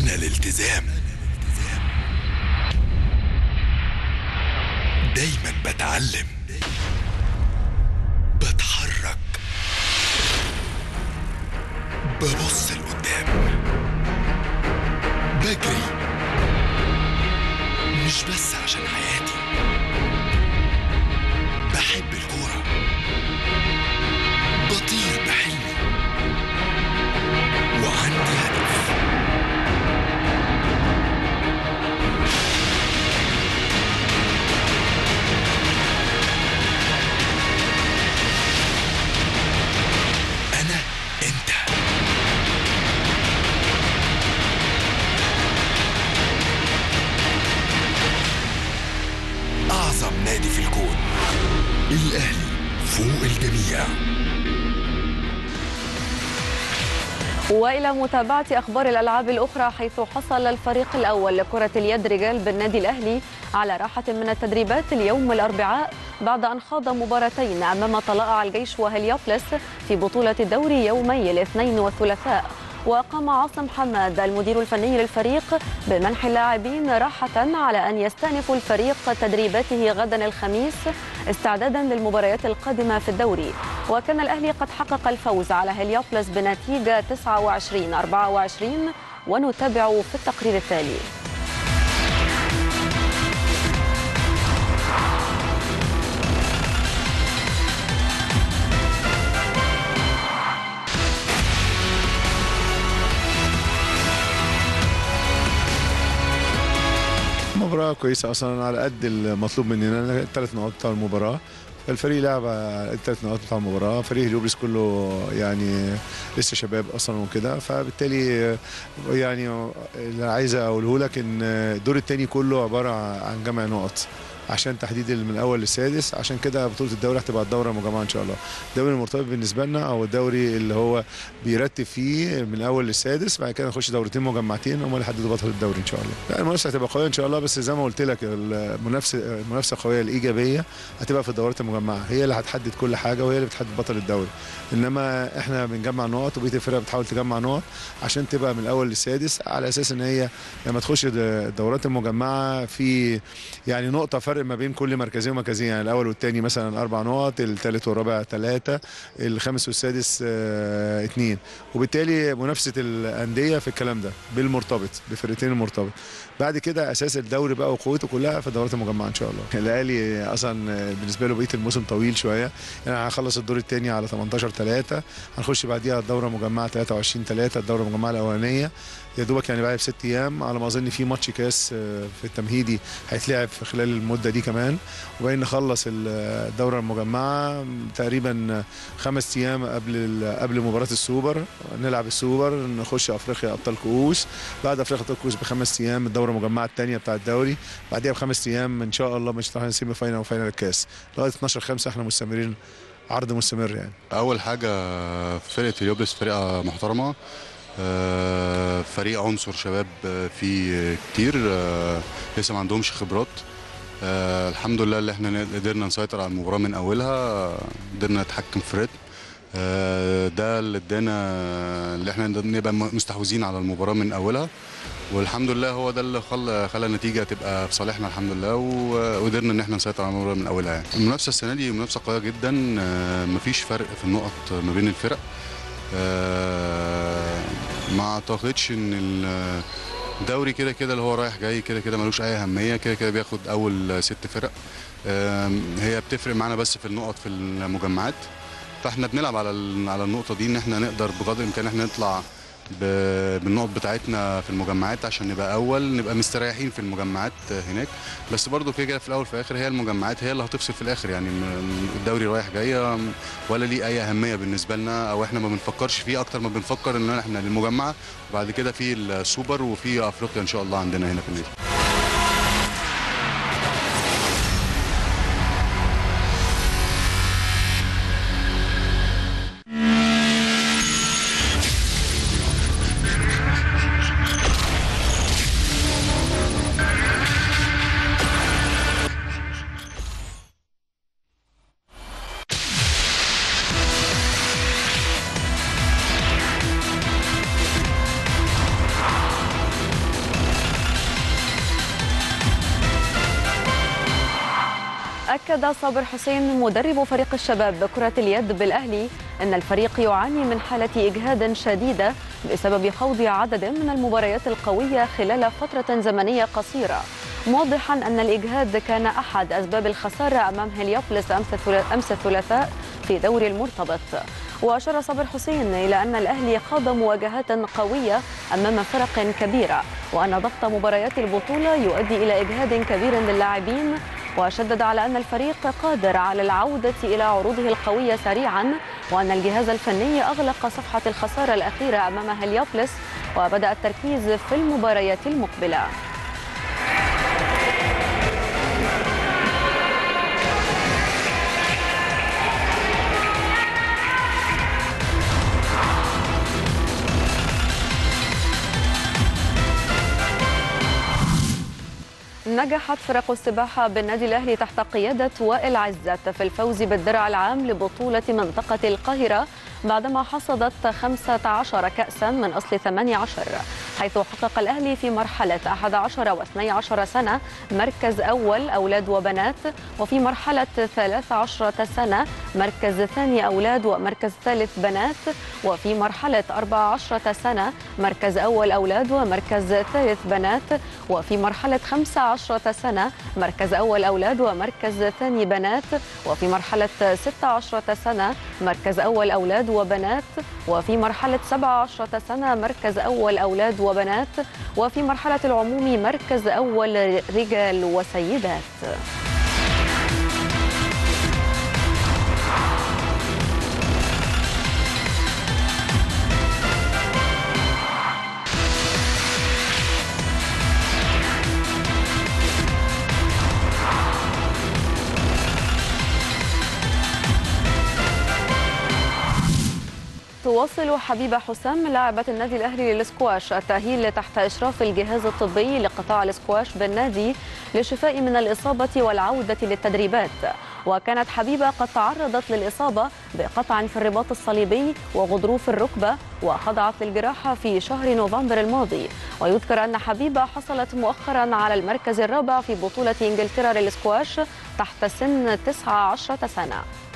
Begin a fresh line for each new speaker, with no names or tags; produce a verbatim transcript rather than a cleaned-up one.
أنا الالتزام، دايما بتعلم، بتحرك، ببص لقدام، بجري، مش بس عشان حياتي، بحب الكورة، بطير بحلمي، وعندي هدف. أنا أنت. أعظم نادي في الكون، الأهلي فوق الجميع.
وإلى متابعة أخبار الألعاب الأخرى، حيث حصل الفريق الأول لكرة اليد رجال بالنادي الأهلي على راحة من التدريبات اليوم الأربعاء بعد أن خاض مباراتين أمام طلائع الجيش وهليوبلس في بطولة الدوري يومي الاثنين والثلاثاء. وقام عاصم حماد المدير الفني للفريق بمنح اللاعبين راحة على أن يستأنف الفريق تدريباته غدا الخميس استعدادا للمباريات القادمة في الدوري. وكان الأهلي قد حقق الفوز على هليوبلس بنتيجة تسعة وعشرين أربعة وعشرين، ونتابع في التقرير التالي.
مباراة كويسة أصلا على قد المطلوب مننا، الثلاث نقاط بتاع المباراة. الفريق لعب الثلاث نقاط بتاع المباراة، فريق هليوبلس كله يعني لسه شباب أصلا وكده، فبالتالي يعني اللي عايز أقوله لك إن الدور الثاني كله عبارة عن جمع نقط عشان تحديد من الاول للسادس. عشان كده بطوله الدوري هتبقى الدوره المجمعه ان شاء الله. الدوري المرتبط بالنسبه لنا او الدوري اللي هو بيرتب فيه من الاول للسادس، بعد كده نخش دورتين مجمعتين هم اللي يحددوا بطل الدوري ان شاء الله. لا المنافسه هتبقى قويه ان شاء الله، بس زي ما قلت لك المنافسه المنافسه القويه الايجابيه هتبقى في الدورات المجمعه، هي اللي هتحدد كل حاجه وهي اللي بتحدد بطل الدوري. انما احنا بنجمع نقط وبقيه الفرق بتحاول تجمع نقط عشان تبقى من الاول للسادس، على اساس ان هي لما تخش الدورات المجمعه في يعني نقطه فرق ما بين كل مركزين ومركزين، يعني الاول والثاني مثلا اربع نقط، الثالث والرابع ثلاثه، الخامس والسادس اه اثنين، وبالتالي منافسه الانديه في الكلام ده بالمرتبط بفرقتين المرتبط. بعد كده اساس الدوري بقى وقوته كلها في الدورات المجمعه ان شاء الله. الاهلي اصلا بالنسبه له بقيه الموسم طويل شويه، يعني هنخلص الدور الثاني على ثمانية عشر ثلاثة، هنخش بعديها الدوره المجمعه ثلاثة وعشرين ثلاثة، الدوره المجمعه الاولانيه يا دوبك يعني بعد بست ايام على ما اظن في ماتش كاس في التمهيدي هيتلعب في خلال المده دي كمان، وبعدين نخلص الدوره المجمعه تقريبا خمس ايام قبل قبل مباراه السوبر، نلعب السوبر، نخش افريقيا ابطال كؤوس، بعد افريقيا ابطال كؤوس بخمس ايام الدوره المجمعه الثانيه بتاع الدوري، بعديها بخمس ايام ان شاء الله مش رايحين سيمي فاينل وفاينل الكاس لغايه اتناشر خمسة احنا مستمرين عرض مستمر. يعني
اول حاجه فرقه هليوبلس فرقه محترمه، فريق عنصر شباب فيه كتير لسه ما عندهمش خبرات. الحمد لله اللي احنا قدرنا نسيطر على المباراه من اولها، قدرنا نتحكم في الريتم، ده اللي ادانا اللي احنا نبقى مستحوذين على المباراه من اولها، والحمد لله هو ده اللي خلى خلى النتيجه تبقى في صالحنا الحمد لله، وقدرنا ان احنا نسيطر على المباراه من اولها. يعني المنافسه السنه دي منافسه قويه جدا، مفيش فرق في النقط ما بين الفرق. ما اعتقدش ان الدوري كده كده اللي هو رايح جاي كده كده ملوش اي اهميه، كده كده بياخد اول ست فرق، هي بتفرق معانا بس في النقط في المجمعات، فاحنا بنلعب على على النقطه دي ان احنا نقدر بقدر الامكان احنا نطلع بالنقط بتاعتنا في المجمعات عشان نبقى اول، نبقى مستريحين في المجمعات هناك. بس برضو كده في الاول في الاخر هي المجمعات هي اللي هتفصل في الاخر، يعني الدوري رايح جاي ولا ليه اي اهميه بالنسبه لنا، او احنا ما بنفكرش فيه اكتر ما بنفكر ان احنا للمجمعه، وبعد كده في السوبر وفي افريقيا ان شاء الله عندنا هنا في النادي.
أكد صابر حسين مدرب فريق الشباب بكرة اليد بالأهلي أن الفريق يعاني من حالة إجهاد شديدة بسبب خوض عدد من المباريات القوية خلال فترة زمنية قصيرة، موضحا أن الإجهاد كان أحد أسباب الخسارة أمام هليوبلس أمس الثلاثاء في دوري المرتبط. وأشار صابر حسين إلى أن الأهلي خاض مواجهات قوية أمام فرق كبيرة، وأن ضبط مباريات البطولة يؤدي إلى إجهاد كبير للاعبين، وشدد على أن الفريق قادر على العودة إلى عروضه القوية سريعا، وأن الجهاز الفني أغلق صفحة الخسارة الأخيرة أمام هليوبلس وبدأ التركيز في المباريات المقبلة. نجحت فرق السباحة بالنادي الأهلي تحت قيادة وائل عزت في الفوز بالدرع العام لبطولة منطقة القاهرة بعدما حصدت خمسة عشر كأسا من أصل ثمانية عشر، حيث حقق الأهلي في مرحلة أحد عشر واثني عشر سنة مركز أول أولاد وبنات، وفي مرحلة ثلاث عشرة سنة مركز ثاني أولاد ومركز ثالث بنات، وفي مرحلة أربع عشرة سنة مركز أول أولاد ومركز ثالث بنات، وفي مرحلة خمس عشرة سنة مركز أول أولاد ومركز ثاني بنات، وفي مرحلة ست عشرة سنة مركز أول أولاد وبنات، وفي مرحلة سبع عشرة سنة مركز أول أولاد وبنات، وفي مرحلة العموم مركز أول رجال وسيدات. تواصل حبيبة حسام لاعبة النادي الأهلي للسكواش التأهيل تحت إشراف الجهاز الطبي لقطاع السكواش بالنادي للشفاء من الإصابة والعودة للتدريبات. وكانت حبيبة قد تعرضت للإصابة بقطع في الرباط الصليبي وغضروف الركبة وخضعت للجراحة في شهر نوفمبر الماضي. ويذكر أن حبيبة حصلت مؤخرا على المركز الرابع في بطولة إنجلترا للسكواش تحت سن تسعة عشر سنة.